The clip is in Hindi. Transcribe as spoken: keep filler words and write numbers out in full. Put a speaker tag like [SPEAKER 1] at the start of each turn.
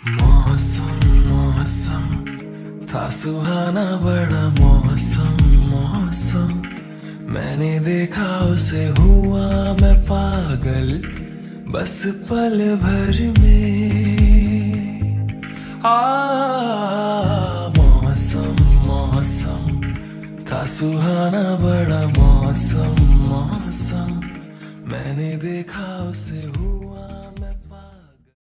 [SPEAKER 1] मौसम मौसम था सुहाना बड़ा मौसम मौसम, मैंने देखा उसे हुआ मैं पागल बस पल भर में। आ मौसम मौसम था सुहाना बड़ा मौसम मौसम, मैंने देखा उसे हुआ